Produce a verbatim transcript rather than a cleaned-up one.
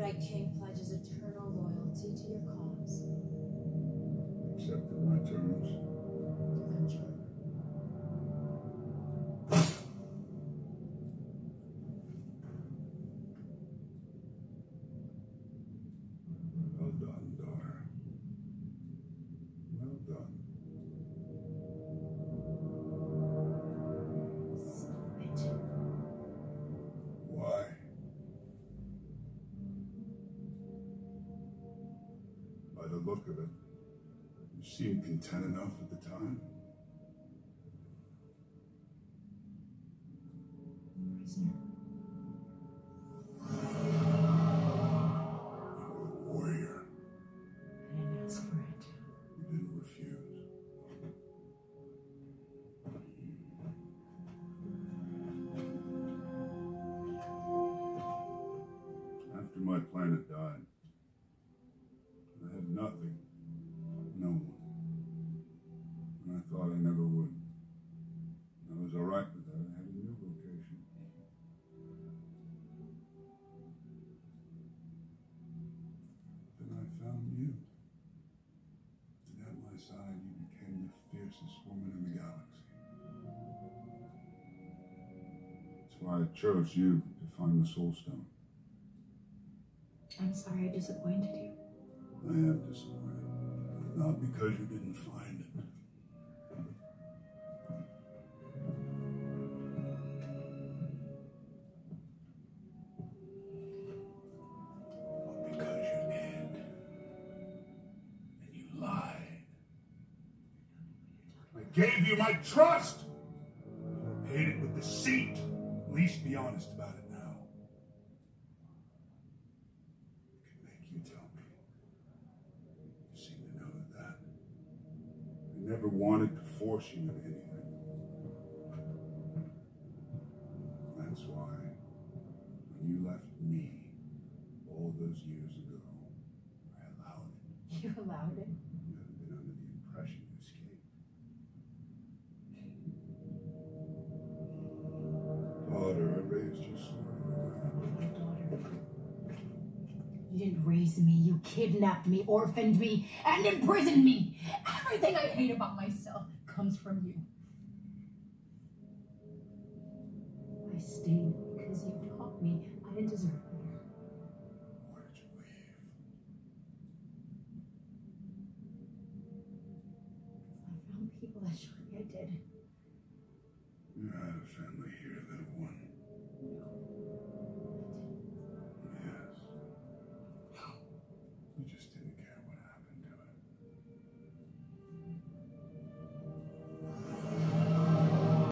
Night King pledges eternal loyalty to your cause. Accepted my terms. I'm sure. Well done, daughter. Well done. Stop it. Why? By the look of it, you seemed content enough at the time. Prisoner. You were a warrior. I didn't ask for it. You didn't refuse. After my planet died, I had nothing, no one. And I thought I never would. I was all right with that. I had a new vocation. Then I found you. And at my side, you became the fiercest woman in the galaxy. That's why I chose you to find the Soul Stone. I'm sorry I disappointed you. I am disappointed. Not because you didn't find it. But because you did. And you lied. I gave you my trust. I paid it with deceit. At least be honest about it now. I can make you tell me. You seem to know that. I never wanted to force you into anything. That's why, when you left me all those years ago, I allowed it. You allowed it? You haven't been under the impression you escaped. Daughter, I raised you smarter than Daughter. You didn't raise me. You kidnapped me, orphaned me, and imprisoned me. Everything I hate about myself comes from you. I stayed because you taught me I didn't deserve better. Why did you leave? I found people that showed me I did.